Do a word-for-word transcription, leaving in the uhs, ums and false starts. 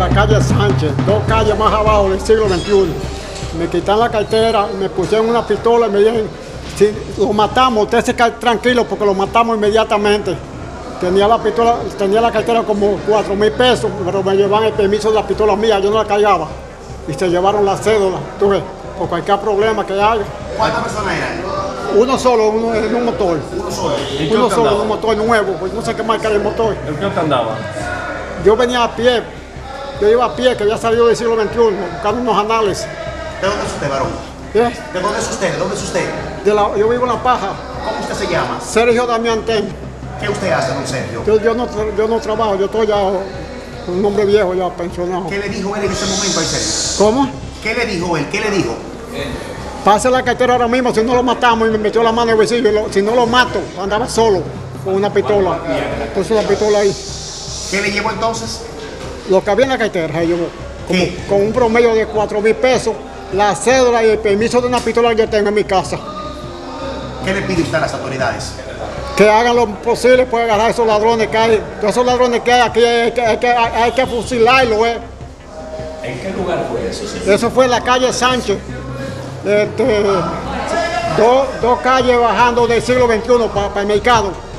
la calle Sánchez, dos calles más abajo del siglo veintiuno. Me quitan la cartera, me pusieron una pistola y me dijeron, si lo matamos, usted se cae tranquilo porque lo matamos inmediatamente. Tenía la pistola, tenía la cartera como cuatro mil pesos, pero me llevaban el permiso de la pistola mía, yo no la cargaba. Y se llevaron la cédula, tú ves, por cualquier problema que haya. ¿Cuántas personas eran? Uno solo, uno en un motor. Uno solo. Uno solo en un motor nuevo, pues no sé qué marca era el motor. ¿En qué andaba? Yo venía a pie, yo iba a pie, que había salido del siglo veintiuno, buscando unos análisis. ¿De dónde es usted, varón? ¿Eh? ¿De dónde es usted? ¿De dónde es usted? De la, yo vivo en La Paja. ¿Cómo usted se llama? Sergio Damián Ten. ¿Qué usted hace, don Sergio? Yo, yo, no, yo no trabajo, yo estoy ya un hombre viejo, ya pensionado. ¿Qué le dijo él en ese momento al Sergio? ¿Cómo? ¿Qué le dijo él? ¿Qué le dijo? Pase la cartera ahora mismo, si no lo matamos, y me metió la mano en el bolsillo. Lo, si no lo mato, andaba solo con una pistola. Puso la pistola ahí. ¿Qué le llevó entonces? Lo que había en la cartera se llevó, como, ¿Qué? con un promedio de cuatro mil pesos, la cédula y el permiso de una pistola que yo tengo en mi casa. ¿Qué le pide usted a las autoridades? Que hagan lo posible para agarrar a esos ladrones que hay. Todos esos ladrones que hay aquí hay que, hay que, hay que fusilarlos. ¿eh? ¿En qué lugar fue eso, señor? Eso fue en la calle Sánchez. Este, dos, dos calles bajando del siglo veintiuno para, para el mercado.